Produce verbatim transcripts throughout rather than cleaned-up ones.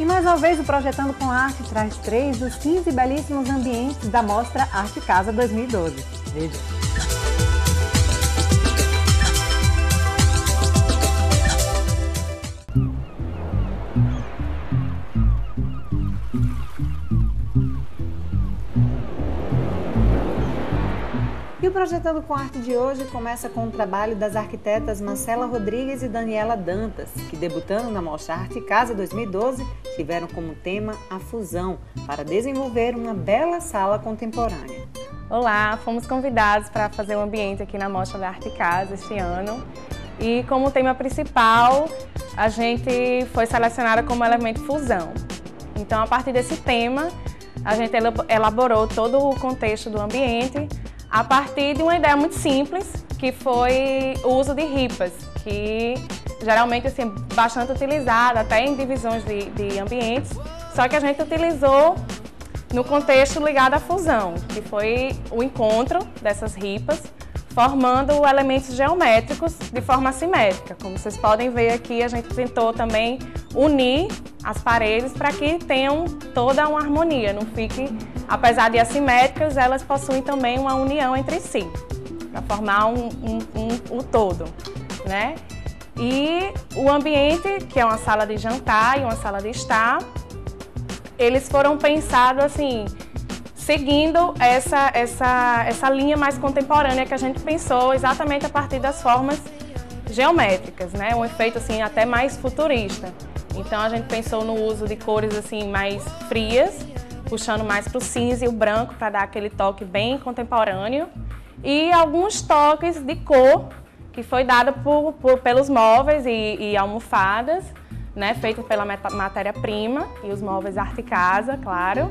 E mais uma vez o Projetando com Arte traz três dos quinze belíssimos ambientes da mostra Arte Casa dois mil e doze. Veja. E o Projetando com Arte de hoje começa com o trabalho das arquitetas Marcela Rodrigues e Daniela Dantas, que debutando na Mostra Arte Casa dois mil e doze, tiveram como tema a fusão, para desenvolver uma bela sala contemporânea. Olá, fomos convidados para fazer um ambiente aqui na Mostra da Arte Casa este ano. E como tema principal, a gente foi selecionada como elemento fusão. Então, a partir desse tema, a gente elaborou todo o contexto do ambiente, a partir de uma ideia muito simples, que foi o uso de ripas, que geralmente assim, é bastante utilizada até em divisões de, de ambientes, só que a gente utilizou no contexto ligado à fusão, que foi o encontro dessas ripas, formando elementos geométricos de forma assimétrica. Como vocês podem ver aqui, a gente tentou também unir as paredes para que tenham toda uma harmonia, não fique, apesar de assimétricas, elas possuem também uma união entre si, para formar um, um, um, um todo, né? E o ambiente, que é uma sala de jantar e uma sala de estar, eles foram pensados assim, seguindo essa, essa, essa linha mais contemporânea que a gente pensou exatamente a partir das formas geométricas, né? Um efeito assim até mais futurista. Então a gente pensou no uso de cores assim mais frias, puxando mais para o cinza e o branco para dar aquele toque bem contemporâneo, e alguns toques de cor que foi dado por, por, pelos móveis e, e almofadas, né? Feito pela matéria-prima e os móveis Arte Casa, claro.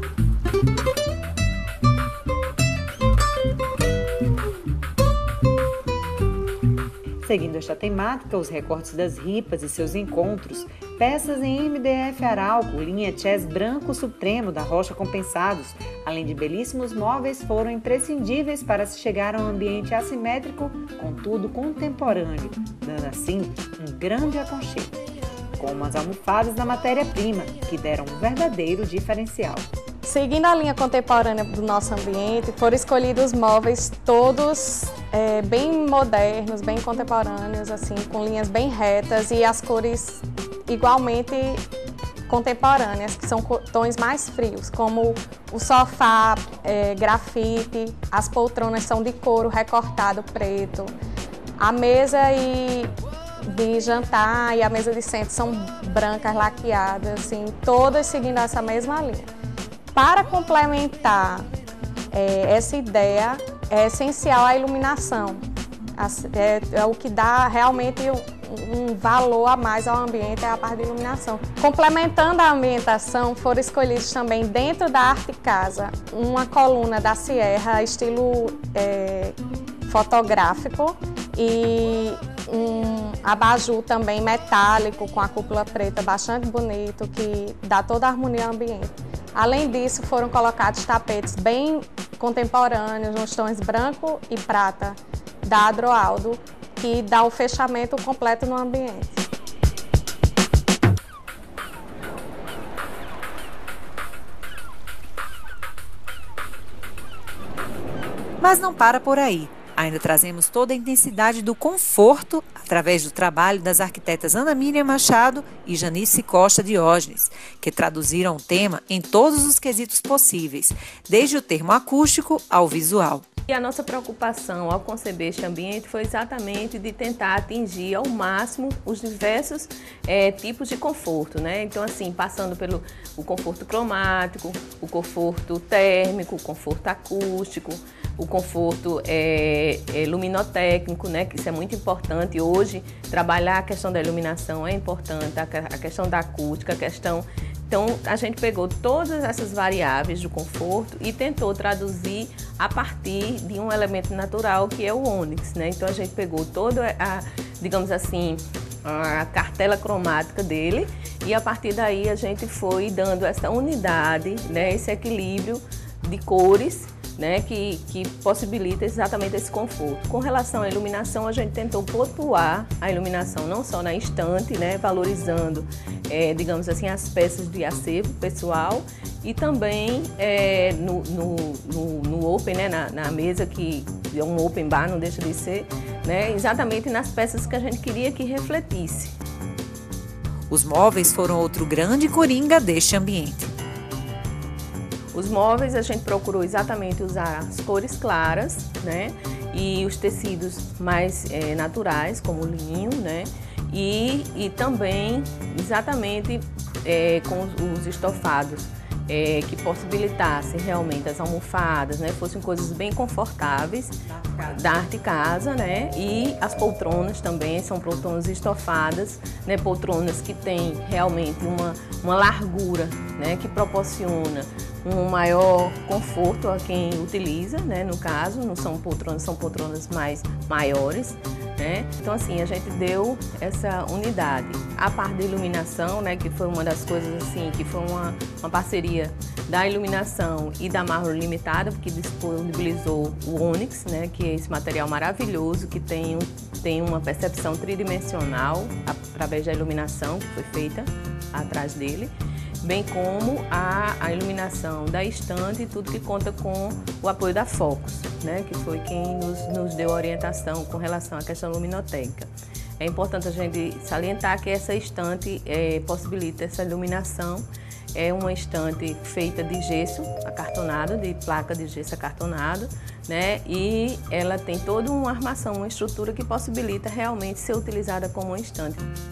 Seguindo esta temática, os recortes das ripas e seus encontros, peças em M D F Arauco, linha Chess branco supremo da Rocha Compensados, além de belíssimos móveis, foram imprescindíveis para se chegar a um ambiente assimétrico, contudo contemporâneo, dando assim um grande aconchego, como as almofadas da matéria-prima, que deram um verdadeiro diferencial. Seguindo a linha contemporânea do nosso ambiente, foram escolhidos móveis todos é, bem modernos, bem contemporâneos, assim, com linhas bem retas e as cores igualmente contemporâneas, que são tons mais frios, como o sofá, é, grafite, as poltronas são de couro recortado preto, a mesa e de jantar e a mesa de centro são brancas laqueadas, assim, todas seguindo essa mesma linha. Para complementar é, essa ideia, é essencial a iluminação, é, é o que dá realmente um, um valor a mais ao ambiente, é a parte de iluminação. Complementando a ambientação, foram escolhidos também dentro da Arte Casa uma coluna da Sierra, estilo é, fotográfico, e um abajur também metálico com a cúpula preta bastante bonito, que dá toda a harmonia ao ambiente. Além disso, foram colocados tapetes bem contemporâneos, nos tons branco e prata, da Adroaldo, que dá o fechamento completo no ambiente. Mas não para por aí. Ainda trazemos toda a intensidade do conforto através do trabalho das arquitetas Ana Miriam Machado e Janice Costa Diógenes, que traduziram o tema em todos os quesitos possíveis, desde o termo acústico ao visual. E a nossa preocupação ao conceber este ambiente foi exatamente de tentar atingir ao máximo os diversos é, tipos de conforto, né? Então, assim, passando pelo o conforto cromático, o conforto térmico, o conforto acústico, o conforto é, é, luminotécnico, né? Que isso é muito importante. Hoje, trabalhar a questão da iluminação é importante, a, a questão da acústica, a questão... Então, a gente pegou todas essas variáveis do conforto e tentou traduzir a partir de um elemento natural que é o ônix, né? Então, a gente pegou toda a, digamos assim, a cartela cromática dele e a partir daí a gente foi dando essa unidade, né? Esse equilíbrio de cores né, que, que possibilita exatamente esse conforto. Com relação à iluminação, a gente tentou pontuar a iluminação não só na estante, né, valorizando, é, digamos assim, as peças de acervo pessoal e também é, no, no, no, no open, né, na, na mesa, que é um open bar, não deixa de ser, né, exatamente nas peças que a gente queria que refletisse. Os móveis foram outro grande coringa deste ambiente. Os móveis a gente procurou exatamente usar as cores claras, né, e os tecidos mais é, naturais, como o linho, né, e, e também exatamente é, com os, os estofados é, que possibilitassem realmente as almofadas, né, fossem coisas bem confortáveis da Arte Casa, né, e as poltronas também são poltronas estofadas, né, poltronas que têm realmente uma, uma largura, né, que proporciona um maior conforto a quem utiliza, né, no caso, não são poltronas, são poltronas mais maiores, né? Então assim, a gente deu essa unidade. A parte da iluminação, né, que foi uma das coisas assim, que foi uma, uma parceria da iluminação e da Mármore Limitada, que disponibilizou o Onyx, né, que é esse material maravilhoso que tem, um, tem uma percepção tridimensional através da iluminação que foi feita atrás dele, bem como a, a iluminação da estante e tudo que conta com o apoio da Focus, né, que foi quem nos, nos deu orientação com relação à questão luminotécnica. É importante a gente salientar que essa estante é, possibilita essa iluminação. É uma estante feita de gesso acartonado, de placa de gesso acartonado, né, e ela tem toda uma armação, uma estrutura que possibilita realmente ser utilizada como uma estante.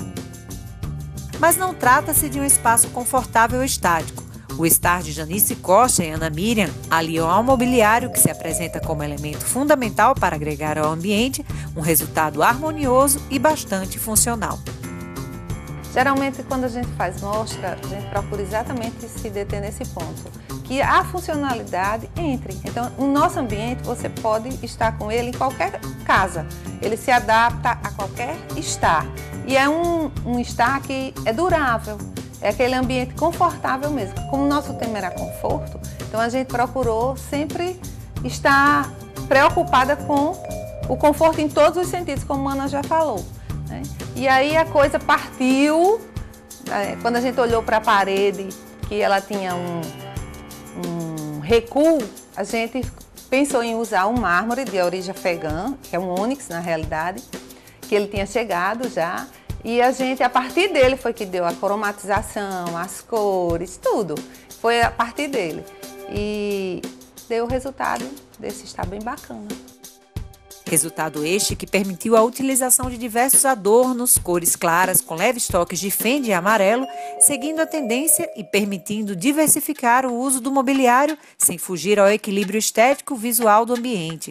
Mas não trata-se de um espaço confortável e estático. O estar de Janice Costa e Ana Miriam aliam ao mobiliário, que se apresenta como elemento fundamental para agregar ao ambiente um resultado harmonioso e bastante funcional. Geralmente, quando a gente faz mostra, a gente procura exatamente se deter nesse ponto, que a funcionalidade entre. Então, o nosso ambiente, você pode estar com ele em qualquer casa. Ele se adapta a qualquer estar. E é um, um estar que é durável, é aquele ambiente confortável mesmo. Como o nosso tema era conforto, então a gente procurou sempre estar preocupada com o conforto em todos os sentidos, como a Ana já falou, né? E aí a coisa partiu, é, quando a gente olhou para a parede, que ela tinha um, um recuo, a gente pensou em usar um mármore de origem afegã, que é um ônix na realidade, que ele tinha chegado já, e a gente, a partir dele foi que deu a cromatização, as cores, tudo. Foi a partir dele. E deu o resultado desse estar bem bacana. Resultado este que permitiu a utilização de diversos adornos, cores claras com leves toques de fende e amarelo, seguindo a tendência e permitindo diversificar o uso do mobiliário sem fugir ao equilíbrio estético visual do ambiente.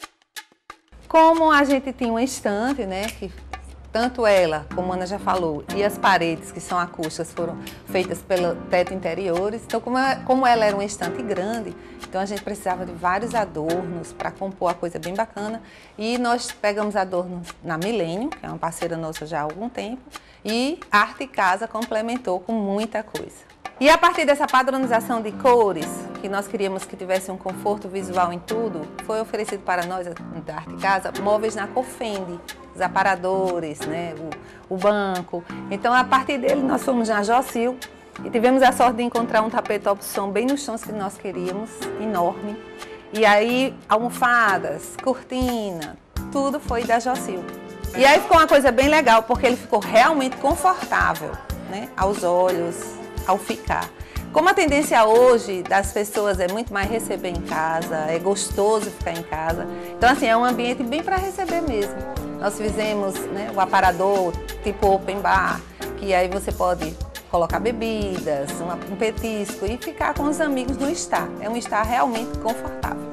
Como a gente tinha uma estante, né, que tanto ela, como a Ana já falou, e as paredes, que são acústicas, foram feitas pelo teto interiores. Então, como ela, como ela era uma estante grande, então a gente precisava de vários adornos para compor a coisa bem bacana. E nós pegamos adornos na Milênio, que é uma parceira nossa já há algum tempo, e a Arte Casa complementou com muita coisa. E a partir dessa padronização de cores, que nós queríamos que tivesse um conforto visual em tudo, foi oferecido para nós, da Arte Casa, móveis na cor Fendi, os aparadores, né, o, o banco. Então, a partir dele, nós fomos na Jocil e tivemos a sorte de encontrar um tapete opção bem nos tons que nós queríamos, enorme. E aí, almofadas, cortina, tudo foi da Jocil. E aí ficou uma coisa bem legal, porque ele ficou realmente confortável, né, aos olhos, ao ficar. Como a tendência hoje das pessoas é muito mais receber em casa, é gostoso ficar em casa. Então, assim, é um ambiente bem para receber mesmo. Nós fizemos, né, o aparador tipo open bar, que aí você pode colocar bebidas, uma, um petisco e ficar com os amigos no estar. É um estar realmente confortável.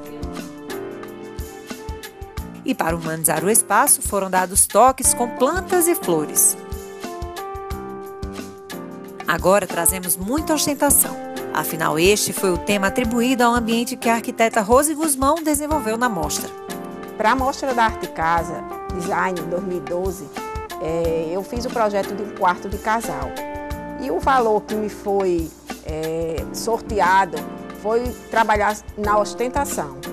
E para humanizar o espaço, foram dados toques com plantas e flores. Agora trazemos muita ostentação. Afinal, este foi o tema atribuído ao ambiente que a arquiteta Rose Guzmão desenvolveu na mostra. Para a mostra da Arte Casa Design dois mil e doze, é, eu fiz o projeto de um quarto de casal. E o valor que me foi é, sorteado foi trabalhar na ostentação.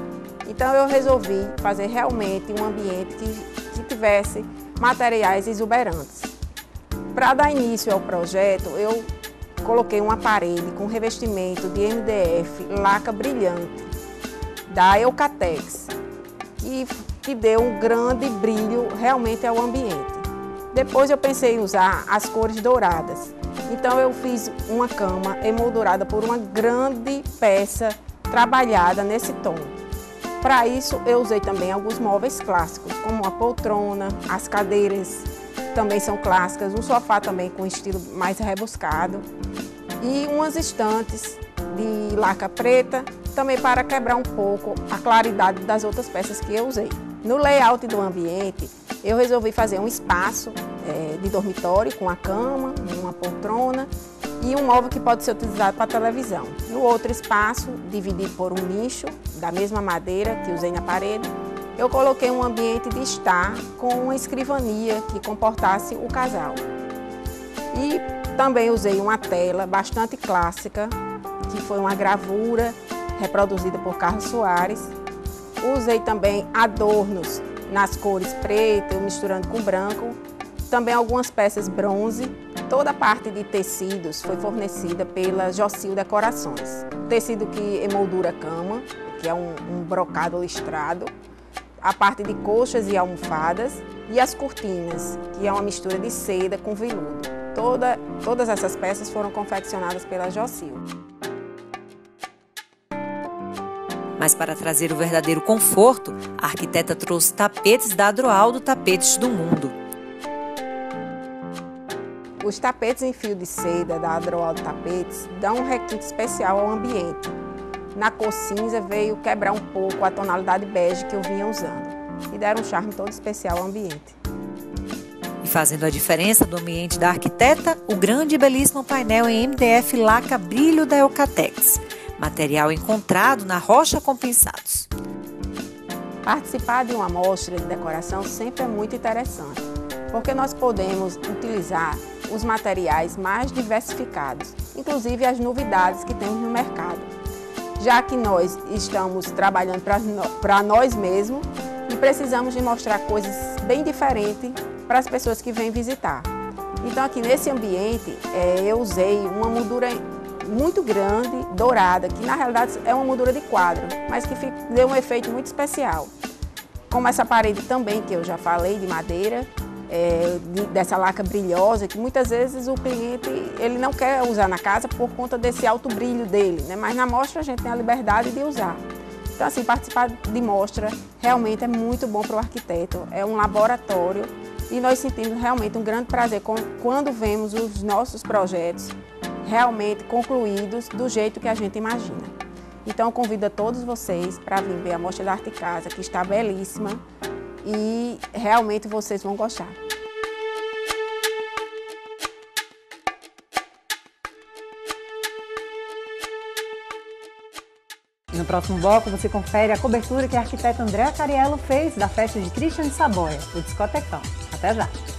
Então eu resolvi fazer realmente um ambiente que, que tivesse materiais exuberantes. Para dar início ao projeto, eu coloquei uma parede com revestimento de M D F laca brilhante da Eucatex, que, que deu um grande brilho realmente ao ambiente. Depois eu pensei em usar as cores douradas. Então eu fiz uma cama emoldurada por uma grande peça trabalhada nesse tom. Para isso eu usei também alguns móveis clássicos, como a poltrona, as cadeiras também são clássicas, um sofá também com estilo mais rebuscado e umas estantes de laca preta, também para quebrar um pouco a claridade das outras peças que eu usei. No layout do ambiente, eu resolvi fazer um espaço é, de dormitório com a cama, uma poltrona e um móvel que pode ser utilizado para televisão. No outro espaço, dividido por um nicho da mesma madeira que usei na parede, eu coloquei um ambiente de estar com uma escrivania que comportasse o casal. E também usei uma tela bastante clássica, que foi uma gravura reproduzida por Carlos Soares. Usei também adornos nas cores preto, misturando com branco. Também algumas peças bronze. Toda a parte de tecidos foi fornecida pela Jocil Decorações. Tecido que emoldura cama, que é um, um brocado listrado. A parte de coxas e almofadas e as cortinas, que é uma mistura de seda com veludo. Toda, todas essas peças foram confeccionadas pela Jocil. Mas para trazer o verdadeiro conforto, a arquiteta trouxe tapetes da Adroaldo Tapetes do Mundo. Os tapetes em fio de seda da Adroaldo Tapetes dão um requinte especial ao ambiente. Na cor cinza veio quebrar um pouco a tonalidade bege que eu vinha usando e deram um charme todo especial ao ambiente. E fazendo a diferença do ambiente da arquiteta, o grande e belíssimo painel em M D F laca brilho da Eucatex, material encontrado na Rocha Compensados. Participar de uma mostra de decoração sempre é muito interessante, porque nós podemos utilizar os materiais mais diversificados, inclusive as novidades que temos no mercado, já que nós estamos trabalhando para nós mesmos e precisamos de mostrar coisas bem diferentes para as pessoas que vêm visitar. Então aqui nesse ambiente é, eu usei uma moldura muito grande, dourada, que na realidade é uma moldura de quadro, mas que deu um efeito muito especial. Como essa parede também, que eu já falei, de madeira, é, de, dessa laca brilhosa, que muitas vezes o cliente ele não quer usar na casa por conta desse alto brilho dele, né? Mas na mostra a gente tem a liberdade de usar. Então assim, participar de mostra realmente é muito bom para o arquiteto, é um laboratório e nós sentimos realmente um grande prazer quando vemos os nossos projetos realmente concluídos do jeito que a gente imagina. Então eu convido a todos vocês para vir ver a Mostra da Arte Casa, que está belíssima e realmente vocês vão gostar. No próximo bloco você confere a cobertura que a arquiteta Andréa Cariello fez da festa de Christian de Saboia, o Discotecão. Até já!